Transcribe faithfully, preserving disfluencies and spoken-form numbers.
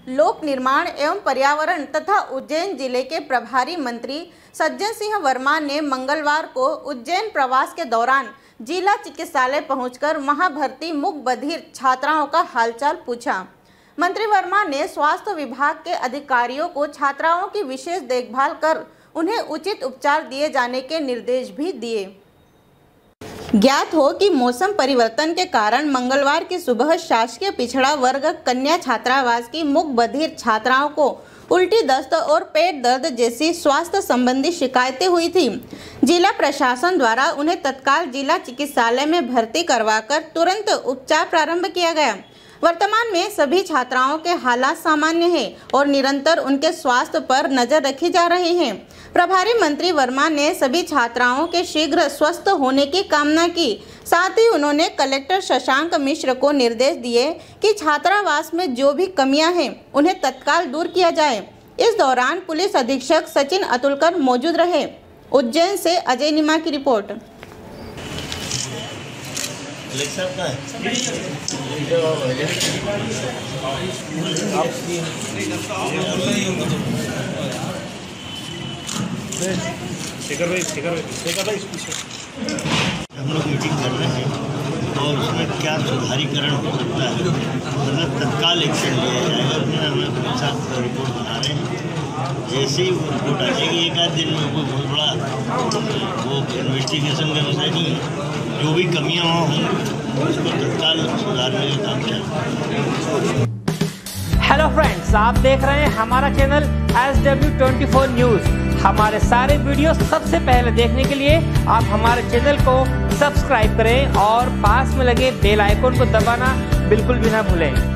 लोक निर्माण एवं पर्यावरण तथा उज्जैन जिले के प्रभारी मंत्री सज्जन सिंह वर्मा ने मंगलवार को उज्जैन प्रवास के दौरान जिला चिकित्सालय पहुंचकर वहां भर्ती मूक बधिर छात्राओं का हालचाल पूछा। मंत्री वर्मा ने स्वास्थ्य विभाग के अधिकारियों को छात्राओं की विशेष देखभाल कर उन्हें उचित उपचार दिए जाने के निर्देश भी दिए। ज्ञात हो कि मौसम परिवर्तन के कारण मंगलवार की सुबह शासकीय पिछड़ा वर्ग कन्या छात्रावास की मूक बधिर छात्राओं को उल्टी, दस्त और पेट दर्द जैसी स्वास्थ्य संबंधी शिकायतें हुई थी। जिला प्रशासन द्वारा उन्हें तत्काल जिला चिकित्सालय में भर्ती करवाकर तुरंत उपचार प्रारंभ किया गया। वर्तमान में सभी छात्राओं के हालात सामान्य हैं और निरंतर उनके स्वास्थ्य पर नजर रखी जा रही है। प्रभारी मंत्री वर्मा ने सभी छात्राओं के शीघ्र स्वस्थ होने की कामना की। साथ ही उन्होंने कलेक्टर शशांक मिश्र को निर्देश दिए कि छात्रावास में जो भी कमियां हैं उन्हें तत्काल दूर किया जाए। इस दौरान पुलिस अधीक्षक सचिन अतुलकर मौजूद रहे। उज्जैन से अजय निमा की रिपोर्ट। हम लोग मीटिंग कर रहे हैं और उसमें क्या सुधारीकरण हो सकता है, मतलब तत्काल एक्शन लिया जाएगा। उसमें हम लोग साथ रिपोर्ट बना रहे हैं। जैसे ही वो रिपोर्ट आ जाएगी एक आध दिन में, कोई बहुत बड़ा वो इन्वेस्टिगेशन का विषय नहीं है। जो भी कमियाँ वहाँ होंगी उसको तत्काल सुधारने का काम चलेगा। हेलो फ्रेंड्स, आप देख रहे हैं हमारा channel S W twenty four news. हमारे सारे वीडियो सबसे पहले देखने के लिए आप हमारे चैनल को सब्सक्राइब करें और पास में लगे बेल आइकन को दबाना बिल्कुल भी ना भूलें।